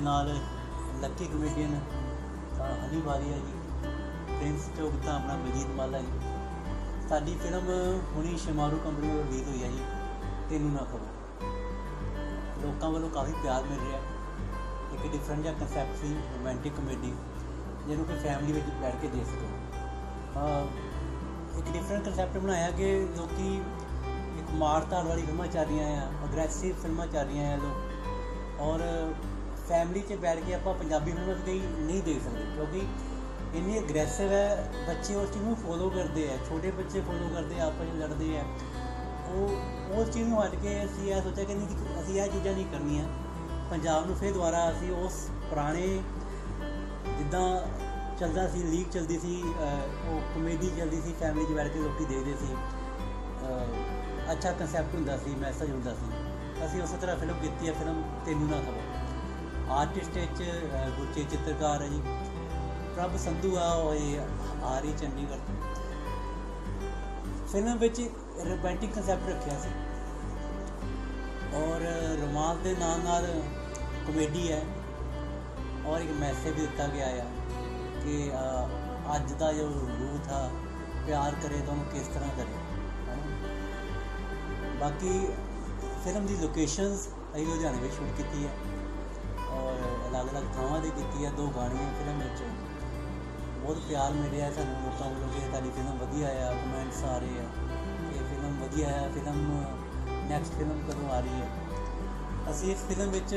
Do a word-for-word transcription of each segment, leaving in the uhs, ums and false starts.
नाल लक्की कमेडियन हनी वारी है जी, प्रिंस चौक तो अपना बलजीत माला जी। साडी फिल्म हुणी शमारू कंपनी में रिलीज़ हुई है जी, तेनू ना खबर। लोगों वालों काफ़ी प्यार मिल रहा है। एक डिफरेंट जहा कंसैप्ट सी रोमांटिक कमेडी जिन्होंने कोई फैमिली में बैठ के देख सको। एक डिफरेंट कंसैप्ट बनाया कि लोग एक मार धाड़ वाली फिल्मां चल रही हैं, अग्रैसिव फिल्मां चल रही हैं लोग, और फैमिली च बैठ के आप पंजाबी फिल्मां भी कई नहीं देख सकते क्योंकि इन्नी अग्रैसिव है। बच्चे उस चीज़ को फॉलो करते हैं, छोटे बच्चे फॉलो करते हैं, आपस में लड़ते हैं। वो उस चीज़ को हट के असीं यह सोचा कि नहीं, असीं यह चीज़ां नहीं करनियां। पंजाब में फिर दोबारा असीं उस पुराने जिद्दां चलदा सी, लीग चलती सी, वो कमेडी चलती सी, फैमिली च बैठ के लोग देखते सी, अच्छा कंसैप्ट हुंदा सी, मैसेज हुंदा सी। असीं उस तरह फिल्म कीती है, फिल्म तेनू ना खबर। आर्टिस्ट गुरचे चित्रकार है जी, प्रभ संधू आ आ रही चंडीगढ़ तो। फिल्म में रोमांटिक कंसैप्ट रखा सी और रोमांस के नाल नाल कॉमेडी है और एक मैसेज भी दिता गया है कि अज का जो यूथ था प्यार करे तो उन्होंने किस तरह करे। बाकी फिल्म की लोकेशंस अभी लुधियाने में शूट की है और अलग अलग थावां से की है। दो गाने हैं फिल्म में, बहुत प्यार मिले है सानूं लोगों वालों कि साडी फिल्म वधिया है, कमेंट्स आ रहे हैं कि फिल्म वधिया है, फिल्म नैक्सट फिल्म कदों आ रही है। असीं इस फिल्म विच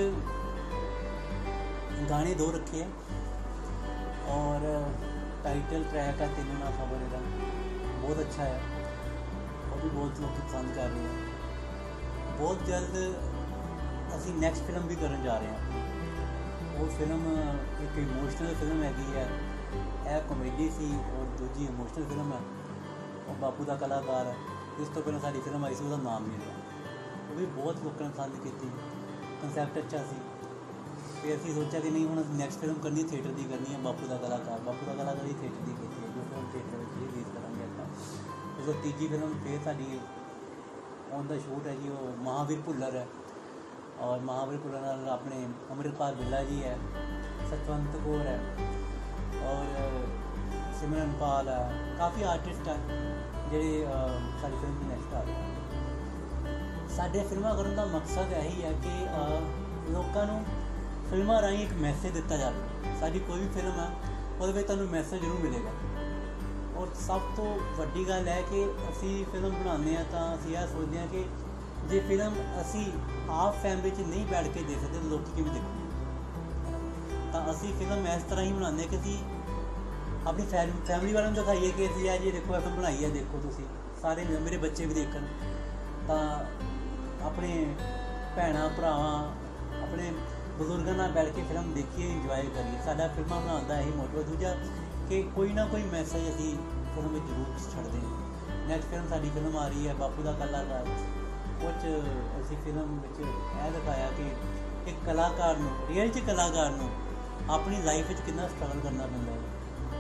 गाने दो रखे हैं और टाइटल ट्रैक है तेनू ना खबर, है बहुत अच्छा है, वो भी बहुत लोग पसंद कर रहे हैं। बहुत जल्द असीं नैक्सट फिल्म भी करन जा रहे हैं। वो फिल्म एक इमोशनल फिल्म हैगी है, यह कॉमेडी सी और दूजी इमोशनल फिल्म है और बापू का कलाकार है। इस तो पहले साडी फिल्म आई सी, उसका नाम नहीं लिया, वो भी बहुत लोगों ने पसंद की, कंसैप्ट अच्छा सी। फिर असीं सोचा कि नहीं हुण नैक्सट फिल्म करनी थिएटर की करनी है, बापू का कलाकार। बापू का कलाकार ही थिएटर की की है, जो फिल्म थिएटर में रिलीज़ करांगे आपां। उस तीजी फिल्म फिर साडी ऑन द शूट है जी, वो महावीर भुल्लर है और महावीर भुल्लर नाल अपने अमृतपाल बिल्ला जी है, सतवंत कौर है और सिमरन पाल है, काफ़ी आर्टिस्ट है ਜਿਹੜੇ साडी फिल्म की नैक्सट आ रहे हैं। साडे फिल्मां करन दा मकसद यही है कि लोगों को फिल्मां राहीं एक मैसेज दिता जाए। साडी कोई भी फिल्म है उहदे विच तुहानूं मैसेज जरूर मिलेगा और सब तो वड्डी गल है कि असीं फिल्म बनाने हैं तो असीं यह सोचते हैं कि जे फिल्म असीं आप फैमिली च नहीं बैठ के देख सकते तो लोग किवें देखणगे। तो असीं फिल्म इस तरह ही बनाने कि असीं अपनी फैमिली वालों दिखाइए कि असीं आ जी देखो फिल्म बनाई है, देखो तुसीं सारे मेरे बच्चे भी देखन, तो अपने भैणां भरावां अपने बजुर्गों नाल बैठ के फिल्म देखिए, इंजॉय करिए। साडा फिल्मां बनाउण दा यही मोटिव है। दूजा कि कोई ना कोई मैसेज असीं फिल्म में जरूर छड्डदे हां। नैक्सट फिल्म साडी फिल्म आ रही है बापू का कलाकार, कुछ असीं फिल्म विच यह दिखाया कि एक कलाकार नूं रियल च कलाकार नूं अपनी लाइफ विच कितना स्ट्रगल करना पैंदा है।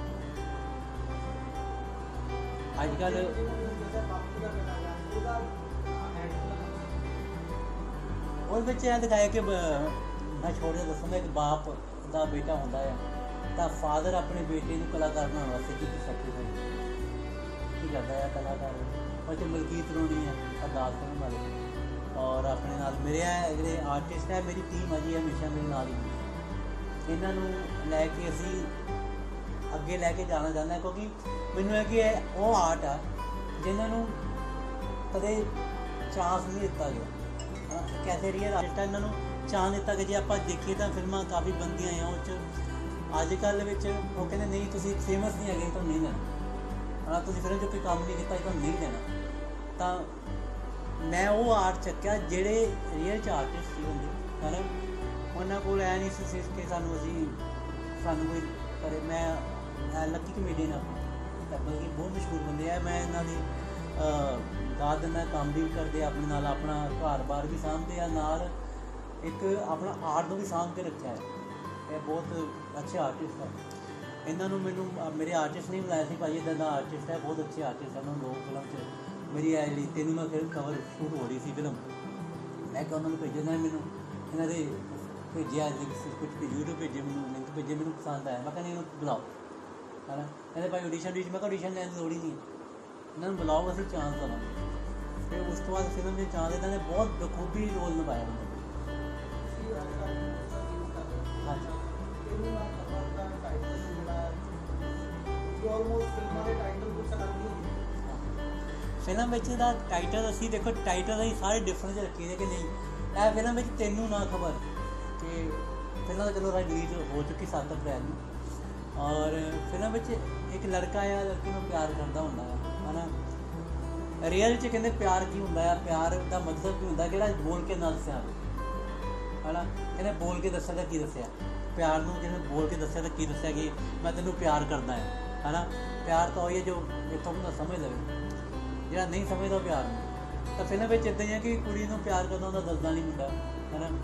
अजकल उस बच्चे यह दिखाया कि मैं छोड़ के दसूँगा एक बाप का बेटा होता है तो फादर अपने बेटे को कलाकार बनाने वास्ते की सैक्रीफाइस की करता है कलाकार। और जो मलकीत रोनी है अरदास करने वाले और अपने नाल मेरे जोड़े आर्टिस्ट है, मेरी टीम है जी हमेशा मेरे नाल ही, इन्हों लैके असी अगे लैके जाना चाहते हैं क्योंकि मैनू है कि वो आर्ट है जिन्होंने कदे चांस नहीं दिता गया। कैसे रियल आर्टिस्ट है, इन्होंने चांस दिता कि जे आप देखिए तो फिल्मां काफ़ी बनदियां हैं उस अजकल वो कहते नहीं तुसीं फेमस नहीं है तो नहीं लेना, हाँ तुसीं फिल्म कोई काम नहीं किया तो नहीं लेना। तो मैं वो आर्ट चक्या जेड़े रियल च आर्टिस्ट सी होंदे है ना, उन्होंने को ऐ नहीं सी कि सानू असीं सानू कोई करे। मैं लक्की कमेडियन बल्कि बहुत मशहूर बंदे है, मैं इन्हों की दाद दिना, काम भी करते अपने नाल, अपना घर बार भी सामभते हैं, नाल एक अपना आर्ट को भी सामभ के रखा है। ये बहुत अच्छे आर्टिस्ट है। इन्होंने मैनू मेरे आर्टिस्ट ने बुलाया सी भाई इदा का आर्टिस्ट है, बहुत अच्छे आर्टिस्ट है। उन्होंने लोग फिल्म च मेरी है जी तेनू ना फिल्म कवर शूट हो रही थी फिल्म, मैं क्या उन्होंने भेजना मैनू इन्हों भेजिया कुछ यूट्यूब भेजे मैं लिंक भेजे मैंने पसंद आया, मैं कहने बुलाओ है ना, कहते भाई ऑडिशन डी मैं ऑडिशन लैन की लोड़ ही नहीं है, इन्होंने बुलाओ बस चांस देवांगे। फिर उस तो बाद फिल्म में चांस इन्होंने बहुत बखूबी रोल निभाया बंदे। हाँ जी फिल्म में टाइटल असी देखो टाइटल अं सारे डिफरेंस रखी है कि नहीं, यह फिल्म में तेनू ना खबर कि फिल्म तो चलो रिलीज हो चुकी सत्त अप्रैल में, और फिल्म में एक लड़का आ लड़की में प्यार करता होंगे है ना, रियल च कहते प्यार की होंगे, प्यार का मतलब की होंगे जो बोल के ना दसिया है ना, कहते बोल के दसिया तो की दसिया प्यार में, जिन्हें बोल के दसिया तो की दसिया कि मैं तेनों प्यार करता है है ना। प्यार तो वही है जो इतों बंदा समझ लवे, जो नहीं समझता प्यार में। तो फिल्म में इदा ही है कि कुड़ी को प्यार करना उन्हें दसदा नहीं मुंडा है ना।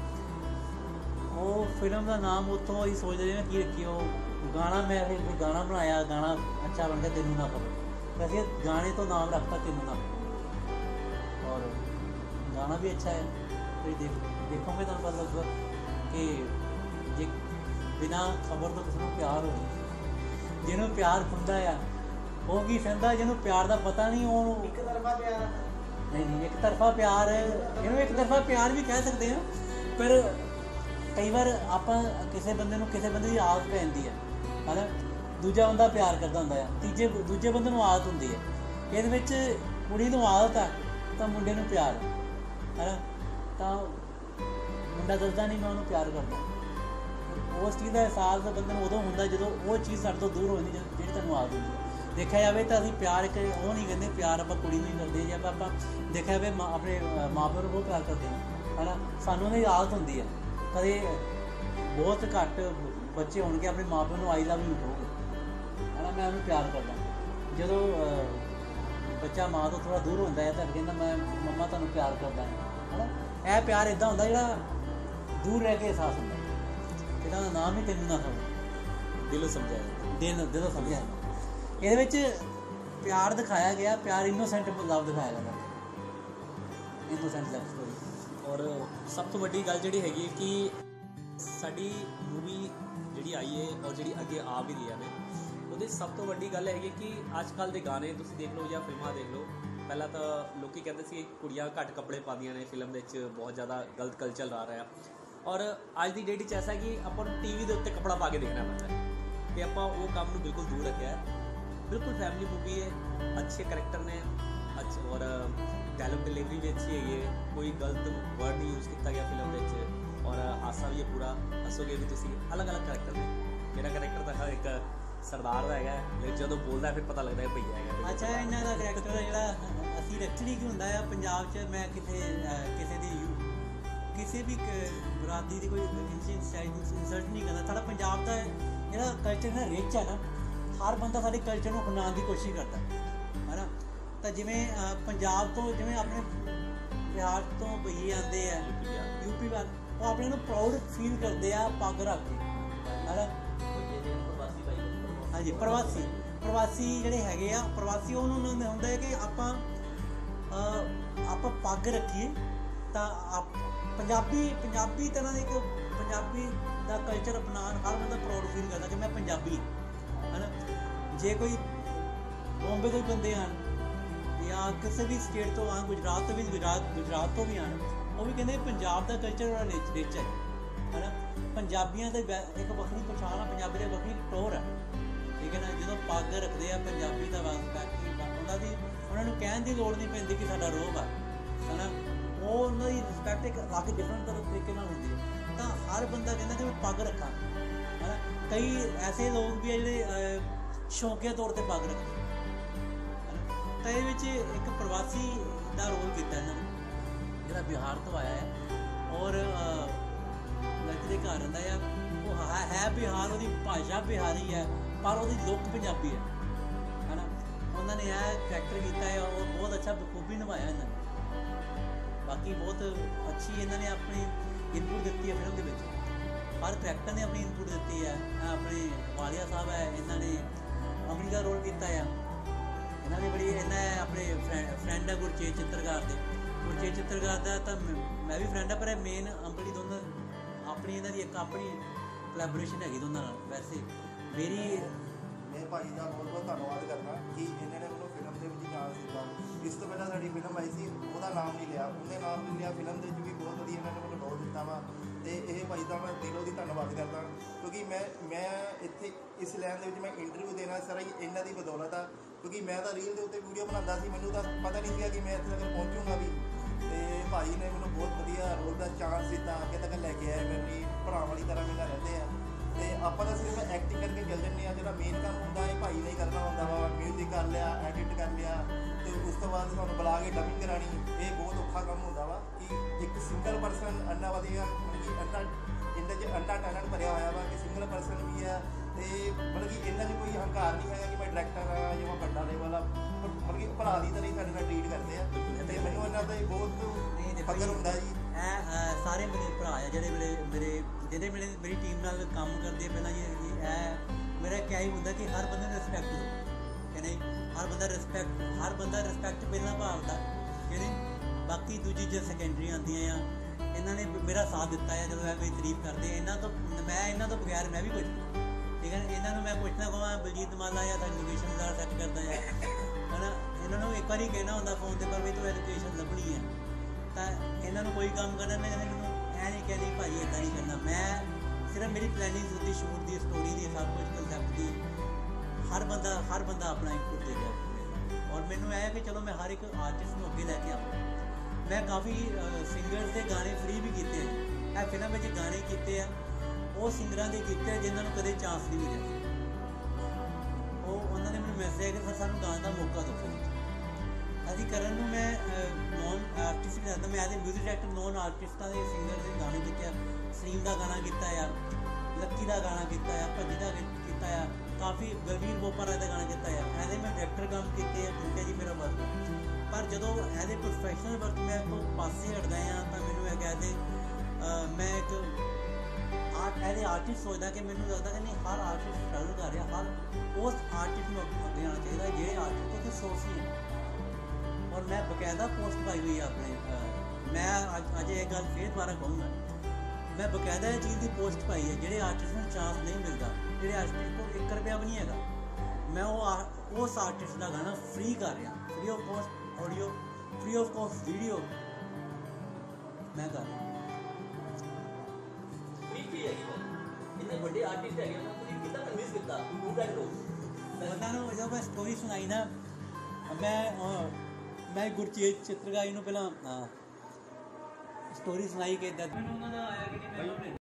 वो फिल्म का नाम उतों ही सोच रहे हैं कि रखिए वो गाना, मैं कोई गाना बनाया, गाना अच्छा बन गया तेनू ना खबर, वैसे गाने तो नाम रखता तेनू ना खबर, और गाना भी अच्छा है। तो देख देखोगे तो पता लगेगा कि जे बिना खबर तो किसी को प्यार हो, जिन्होंने प्यार खुंदा है वो की सहता, जिन्होंने प्यार का पता नहीं वो एक तरफा प्यार नहीं नहीं एक तरफा प्यार जिन्होंने एक तरफा प्यार भी कह सकते हैं, पर कई बार आप किसी बंदे को किसी बंदे की आदत पै जाती है है ना, दूजा बंदा प्यार करता होंगे, तीजे दूजे बंदे को आदत होंगी है, ये कुड़ी को आदत है तो मुंडे को प्यार है ना, तो मुंडा दसदा नहीं मैं उन्होंने प्यार करता, उस चीज़ का एहसास बंदे उदों होंगे जो वो चीज़ साढ़े तो दूर हो जाती जी तुम आदत होंगी है। देखा जाए तो अभी प्यार एक वो नहीं कहते प्यार आप कुड़ी नहीं करते, जब आप देखा जाए अपने माँ प्यो को बहुत प्यार करते हैं है ना, सानू उन्हें आदत होंगी है, कदे बहुत घट बच्चे होंगे अपने माँ प्यो को आई लव यू कहोगे है ना, मैं उन्हें प्यार करता, जो बच्चा माँ तो थोड़ा दूर होता है तो कहना मैं मम्मा तुम प्यार करता है ना, यह प्यार इदा होंगे जो दूर रह के एहसास होंगे, जिदा नाम ही तेनू ना खबर दिलों समझाया दिल दिलों समझाया। ये प्यार दिखाया गया, प्यार इनोसेंट लव दिखाया गया, इनोसेंट लव स्टोरी। और सब तो वड्डी गल जिहड़ी हैगी कि साडी मूवी जिहड़ी आई है और जिहड़ी अगे आ भी रही है ਉਹਦੇ सब तो वड्डी गल हैगी कि अजकल के गाने तुसीं देख लो या फिल्मां देख लो, पहला तो लोग कहते सी कुड़ियां घट कपड़े पादियां ने फिल्म दे विच बहुत ज़्यादा गलत कल्चर आ रहा है, और अज की डेट ऐसा है कि आपां नूं टीवी के उत्ते कपड़ा पा के देखना पैंदा है कि आपां वो काम नूं बिल्कुल दूर रखिया है। बिल्कुल फैमिली मूवी है, अच्छे करैक्टर ने अच्छे और डायलॉग डिलीवरी भी अच्छी है, कोई गलत वर्ड नहीं यूज़ किया गया फिल्म में, और हासा भी है पूरा, हसोगे भी तुसीं। अलग अलग करैक्टर ने, मेरा करैक्टर तो एक सरदार का है, लेकिन जो बोलता फिर पता लगता है भैया है। अच्छा इन्हों का करैक्टर जो असी एक्चुअली की होंगे है पंजाब च, मैं किसी किसी की किसी भी बरादरी की कोई इंसल्ट नहीं करता, साढ़ा पंजाब का जो कल्चर है रिच है ना, हर बंदा साढ़े कल्चर को अपनाने की कोशिश करता है ना, तो जिमें पंजाब तो जिमें अपने बिहार तो भईए आते हैं यूपी वाल, वो अपने प्राउड फील करते हैं पग रख के है ना। हाँ जी प्रवासी प्रवासी ਜਿਹੜੇ ਹੈਗੇ ਆ ਪ੍ਰਵਾਸੀ ਉਹਨਾਂ ਨੂੰ ਹੁੰਦਾ ਹੈ ਕਿ ਆਪਾਂ ਆਪਾਂ ਪੱਗ ਰੱਖੀਏ ਤਾਂ ਪੰਜਾਬੀ ਪੰਜਾਬੀ ਤਰ੍ਹਾਂ ਦੀ ਇੱਕ ਪੰਜਾਬੀ ਦਾ ਕਲਚਰ ਅਪਣਾਉਣ ਹਰ ਬੰਦਾ ਪ੍ਰਾਊਡ ਫੀਲ ਕਰਦਾ ਕਿ ਮੈਂ ਪੰਜਾਬੀ ਹੈ ਨਾ। ਜੇ ਕੋਈ ਬੰਬੇ ਤੋਂ ਬੰਦੇ ਆਣ ਜਾਂ ਕਿਸੇ ਵੀ ਸਟੇਟ ਤੋਂ ਆਣ, ਗੁਜਰਾਤ ਤੋਂ ਵੀ ਗੁਜਰਾਤ ਗੁਜਰਾਤ ਤੋਂ ਵੀ ਆਣ, ਉਹ ਵੀ ਕਹਿੰਦੇ ਪੰਜਾਬ ਦਾ ਕਲਚਰ ਬੜਾ ਰਿਚ ਰਿਚ ਹੈ ਹੈ ਨਾ। ਪੰਜਾਬੀਆਂ ਦੇ ਇੱਕ ਵੱਖਰੀ ਪਛਾਣ ਆ, ਪੰਜਾਬੀ ਦੀ ਵੱਖਰੀ ਟੋਰ ਹੈ, ठीक है ना। जो पग रखते हैं पंजाबी का रिस्पैक्ट उन्होंने उन्होंने कहने की लोड़ नहीं पैंती कि साडा रोब है ना, वो उन्होंने रिस्पैक्ट एक अलग डिफरेंट तरीके होती है। तो हर बंदा कहता कि मैं पग रखा है ना। कई ऐसे लोग भी है जो शौकिया तौर पर पग रखते है ना। तो ये एक प्रवासी का रोल किया इन्होंने जो बिहार तो आया है और लड़के के घर रहा है, वो है बिहार, वो भाषा बिहारी है पर वो लुक पंजाबी है है ना। उन्होंने यह करैक्टर किया है और बहुत अच्छा बखूबी निभाया इन्होंने। बाकी बहुत अच्छी इन्होंने अपनी इनपुट दी है फिल्म के विच, हर करैक्टर ने अपनी इनपुट दी है। अपने वालिया साहब है, इन्होंने अमरी का रोल किया है, इन्होंने बड़ी इन्हें अपने फ्रेंड है गुरचेत चित्रकार के गुरचेत चित्रकार का, तो मैं भी फ्रेंड है पर मेन अंबली दोनों ਆਪਣੀ ਇਹਨਾਂ ਦੀ ਇੱਕ ਆਪਣੀ ਕੋਲੈਬੋਰੇਸ਼ਨ ਹੈਗੀ ਦੋਨਾਂ ਨਾਲ। ਵੈਸੇ ਮੇਰੀ ਮੈਂ ਭਾਈ ਦਾ ਬਹੁਤ ਬਹੁਤ ਧੰਨਵਾਦ ਕਰਦਾ ਕਿ ਇਹਨਾਂ ਨੇ ਮੈਨੂੰ ਫਿਲਮ ਦੇ ਵਿੱਚ ਚਾਂਸ ਦਿੱਤਾ। ਇਸ ਤੋਂ ਪਹਿਲਾਂ ਸਾਡੀ ਫਿਲਮ ਆਈ ਸੀ, ਉਹਦਾ ਨਾਮ ਨਹੀਂ ਲਿਆ, ਉਹਨੇ ਨਾਮ ਨਹੀਂ ਲਿਆ। ਫਿਲਮ ਦੇ ਵਿੱਚ ਵੀ ਬਹੁਤ ਵਧੀਆ ਇਹਨਾਂ ਨੇ ਮੈਨੂੰ ਰੋਲ ਦਿੱਤਾ ਵਾ, ਅਤੇ ਇਹ ਭਾਈ ਦਾ ਮੈਂ ਦਿਲੋਂ ਦੀ ਧੰਨਵਾਦ ਕਰਦਾ ਕਿਉਂਕਿ ਮੈਂ ਮੈਂ ਇੱਥੇ ਇਸ ਲਾਈਨ ਦੇ ਵਿੱਚ ਮੈਂ ਇੰਟਰਵਿਊ ਦੇਣਾ ਸਾਰਾ ਹੀ ਇਹਨਾਂ ਦੀ ਬਦੌਲਤ ਆ। ਕਿਉਂਕਿ ਮੈਂ ਤਾਂ ਰੀਲ ਦੇ ਉੱਤੇ ਵੀਡੀਓ ਬਣਾਉਂਦਾ ਸੀ, ਮੈਨੂੰ ਤਾਂ ਪਤਾ ਨਹੀਂ ਸੀਗਾ ਕਿ ਮੈਂ ਇੱਥੇ ਤੱਕ ਪਹੁੰਚੂੰਗਾ ਵੀ। ਅਤੇ ਭਾਈ ਨੇ ਮੈਨੂੰ ਬਹੁਤ ਵਧੀਆ ਰੋਲ ਦਾ ਚਾਂਸ ਦਿੱਤਾ, ਅੱਗੇ ਤੱਕ ਲੈ ਕੇ ਆਏ, ਮੇਰੀ ਭਰਾ ਵਾਲੀ ਤਰ੍ਹਾਂ ਮੇਰੇ ਨਾਲ ਰਹਿੰਦੇ ਆ। ਅਤੇ ਆਪਾਂ ਤਾਂ ਸਿਰਫ ਐਕਟਿੰਗ ਕਰਕੇ ਚੱਲ ਜਾਂਦੇ ਹਾਂ, ਜਿਹੜਾ ਮੇਨ ਕੰਮ ਹੁੰਦਾ ਇਹ ਭਾਈ ਨੇ ਕਰਨਾ ਹੁੰਦਾ ਵਾ। ਮਿਊਜ਼ਿਕ ਕਰ ਲਿਆ, ਐਡਿਟ ਕਰ ਲਿਆ, ਅਤੇ ਉਸ ਤੋਂ ਬਾਅਦ ਤੁਹਾਨੂੰ ਬੁਲਾ ਕੇ ਡਬਿੰਗ ਕਰਾਉਣੀ, ਇਹ ਬਹੁਤ ਔਖਾ ਕੰਮ ਹੁੰਦਾ ਵਾ ਕਿ ਇੱਕ ਸਿੰਗਲ ਪਰਸਨ ਇੰਨਾ ਵਧੀਆ ਮਤਲਬ ਕਿ ਇੰਨਾ ਇਹਦੇ 'ਚ ਇੰਨਾ ਟੈਲੈਂਟ ਭਰਿਆ ਹੋਇਆ ਵਾ ਕਿ ਸਿੰਗਲ ਪਰਸਨ ਵੀ ਹੈ। ਅਤੇ ਮਤਲਬ ਕਿ ਇਹਨਾਂ 'ਚ ਕੋਈ ਹੰਕਾਰ ਨਹੀਂ ਹੈਗਾ ਕਿ ਮੈਂ ਡਾਇਰੈਕਟਰ ਆ ਜਾਂ ਮੈਂ ਵੱਡਾ ਲੈਵਲ ਆ, ਮਤਲਬ ਕਿ ਭਰਾ ਦੀ ਤਰ੍ਹਾਂ ਹੀ ਸਾਡੇ ਨਾਲ ਟਰੀਟ ਕਰਦੇ ਆ। ਅਤੇ ਮੈਨੂੰ ਇਹਨਾਂ ਦਾ ਬਹੁਤ ਫਖਰ ਹੁੰਦਾ ਜੀ। ਇਹ ਸਾਰੇ ਮੇਰੇ ਭਰਾ ਆ ਜਿਹੜੇ ਮੇਰੇ ਮੇਰੇ ਜਿਹੜੇ ਮੇਰੇ ਮੇਰੀ ਟੀਮ ਨਾਲ ਕੰਮ ਕਰਦੇ ਆ ਪਹਿਲਾਂ ਜੀ। ਇਹ ਮੇਰਾ ਕਿਆ ਹੀ ਹੁੰਦਾ ਕਿ ਹਰ ਬੰਦੇ ਨੂੰ ਰਿਸਪੈਕਟ ਦਿਓ ਕਿ ਨਹੀਂ, ਹਰ ਬੰਦਾ ਰਿਸਪੈਕਟ ਹਰ ਬੰਦਾ ਰਿਸਪੈਕਟ ਪਹਿਲਾਂ ਭਾਲਦਾ ਕਿ ਨਹੀਂ। ਬਾਕੀ ਦੂਜੀ ਜੇ ਸੈਕੰਡਰੀ ਆਉਂਦੀਆਂ ਆ, ਇਹਨਾਂ ਨੇ ਮੇਰਾ ਸਾਥ ਦਿੱਤਾ ਹੈ ਜਦੋਂ ਇਹ ਕੋਈ ਤਾਰੀਫ ਕਰਦੇ। ਇਹਨਾਂ ਤੋਂ ਮੈਂ ਇਹਨਾਂ ਤੋਂ ਬਗੈਰ ਮੈਂ ਵੀ ਕੁਝ ਠੀਕ ਹੈ। ਇਹਨਾਂ ਨੂੰ ਮੈਂ ਪੁੱਛਣਾ ਕਹਾਂ ਬਲਜੀਤ ਮਾਲਾ ਜਾਂ ਤਾਂ ਲੋਕੇਸ਼ਨ ਦਾ ਸੈੱਟ ਕਰਦਾ ਹੈ ਹੈ ਨਾ। ਇਹਨਾਂ ਨੂੰ ਇੱਕ ਵਾਰੀ ਕਹਿਣਾ ਹੁੰਦਾ ਫੋਨ 'ਤੇ ਪਰ ਵੀ ਤੂੰ ਲੋਕੇਸ਼ਨ ਲੱਭਣੀ ਹੈ, ਤਾਂ ਇਹਨਾਂ ਨੂੰ ਕੋਈ ਕੰਮ ਕਰਨਾ ਮੈਂ ਮੈਨੂੰ ਐ ਨਹੀਂ ਕਹਿੰਦੀ ਭਾਈ ਇੱਦਾਂ ਨਹੀਂ ਕਰਨਾ। ਮੈਂ ਸਿਰਫ ਮੇਰੀ ਪਲੈਨਿੰਗ ਹੁੰਦੀ, ਸ਼ੂਟ ਦੀ, ਸਟੋਰੀ ਦੀ, ਸਭ ਕੁਝ ਕੰਸੈਪਟ ਦੀ। ਹਰ ਬੰਦਾ ਹਰ ਬੰਦਾ ਆਪਣਾ ਇਨਪੁਟ ਦੇ ਰਿਹਾ। ਔਰ ਮੈਨੂੰ ਇਹ ਹੈ ਕਿ ਚਲੋ ਮੈਂ ਹਰ ਇੱਕ ਆਰਟਿਸਟ ਨੂੰ ਅੱਗੇ ਲੈ ਕੇ ਆਵਾਂ। ਮੈਂ ਕਾਫੀ ਸਿੰਗਰਸ ਦੇ ਗਾਣੇ ਫ੍ਰੀ ਵੀ ਕੀਤੇ ਆ। ਇਹ ਫਿਲਮ ਵਿੱਚ ਗਾਣੇ ਕੀਤੇ ਆ ਉਹ ਸਿੰਗਰਾਂ ਦੇ ਕੀਤੇ ਆ ਜਿਨ੍ਹਾਂ ਨੂੰ ਕਦੇ ਚਾਂਸ ਨਹੀਂ ਮਿਲਿਆ। ਉਹ ਉਹਨਾਂ ਨੇ ਮੈਨੂੰ ਮੈਸੇਜ ਕਿ ਸਰ ਸਾਨੂੰ ਗਾਣ ਦਾ ਮੌਕਾ ਦਿਓ ਫਿਲਮ 'ਚ। ਅਸੀਂ ਕਰਨ ਨੂੰ ਮੈਂ ਨੌਨ ਆਰਟਿਸਟ ਕਰਦਾ, ਮੈਂ as a music director non ਆਰਟਿਸਟਾਂ ਦੇ ਸਿੰਗਰ ਦੇ ਗਾਣੇ ਕੀਤੇ ਆ। ਸਲੀਮ ਦਾ ਗਾਣਾ ਕੀਤਾ ਆ, ਲੱਕੀ ਦਾ ਗਾਣਾ ਕੀਤਾ ਆ, ਭੱਜੀ ਦਾ ਕੀਤਾ ਆ, ਕਾਫੀ ਗਰਵੀਰ ਬੋਪਰਾ ਦਾ ਗਾਣਾ ਕੀਤਾ ਆ। ਐਜ਼ ਏ ਮੈਂ ਡਾਇਰੈਕਟਰ ਕੰਮ ਕੀਤੇ ਆ, ਠੀਕ ਹੈ ਜੀ ਮੇਰਾ ਵਰਕ। ਪਰ ਜਦੋਂ ਐਜ਼ ਏ ਪ੍ਰੋਫੈਸ਼ਨਲ ਵਰਕ ਮੈਂ ਤੋਂ ਪਾਸੇ ਹਟਦਾ ਆ ਤਾਂ ਮੈਨੂੰ ਇਹ ਕਹਿੰਦੇ ਮੈਂ ਇੱਕ ਆਰਟ ਐਜ਼ ਏ ਆਰਟਿਸਟ ਸੋਚਦਾ ਕਿ ਮੈਨੂੰ ਲੱਗਦਾ ਕਿ ਨਹੀਂ ਹਰ ਆਰਟਿਸਟ ਸਟਰਗਲ ਕਰ ਰਿਹਾ। ਹਰ ਉਸ ਆਰਟਿਸਟ ਨੂੰ ਅੱਗੇ ਆਉਣਾ ਚਾਹੀਦਾ ਜਿਹੜੇ ਆਰਟਿਸਟ ਦੇ ਸੋਰਸ ਹੀ ਹੈ। ਔਰ ਮੈਂ ਬਕਾਇਦਾ ਪੋਸਟ ਪਾਈ ਹੋਈ ਹੈ ਆਪਣੇ। ਮੈਂ ਅੱਜ ਅੱਜ ਇਹ ਗੱਲ ਫਿਰ ਦੁਬਾਰਾ ਕਹੂੰਗਾ, ਮੈਂ ਬਕਾਇਦਾ ਇਹ ਚੀਜ਼ ਦੀ ਪੋਸਟ ਪਾਈ ਹੈ ਜਿਹੜੇ ਆਰਟਿਸਟ ਨੂੰ ਚਾਂਸ ਨਹੀਂ ਮਿਲਦਾ, ਜਿਹੜੇ ਆਰਟਿਸਟ ਕੋਲ ਇੱਕ ਰੁਪਇਆ ਵੀ ਨਹੀਂ ਹੈਗਾ, ਮੈਂ ਉਹ ਉਸ ਆਰਟਿਸਟ ਦਾ ਗਾਣਾ ਫ੍ਰੀ ਕਰ ਰਿਹਾ। Free of cost audio, free of cost video ਮੈਂ ਕਰ ਰਿਹਾ। ਇੰਨੇ ਵੱਡੇ ਆਰਟਿਸਟ ਹੈਗੇ ਉਹਨਾਂ ਨੂੰ ਕਿੱਦਾਂ ਕਨਵਿੰਸ ਕੀਤਾ ਟੂ ਦੈਟ ਰੋਲ। ਉਹਨਾਂ ਨੂੰ ਜਦੋਂ ਮੈਂ ਸਟੋਰੀ ਸੁਣਾਈ ਨਾ, ਮੈਂ ਮੈਂ ਗੁਰਚੇਤ ਚਿੱਤਰਕਾਰੀ ਨੂੰ ਪਹਿਲਾਂ ਸਟੋਰੀ ਸੁਣਾਈ ਕਿ ਇੱਦਾਂ ਮੈਨੂੰ ਉਹਨਾਂ ਦਾ ਆਇਆ ਕਿ ਨਹੀਂ ਮੈਂ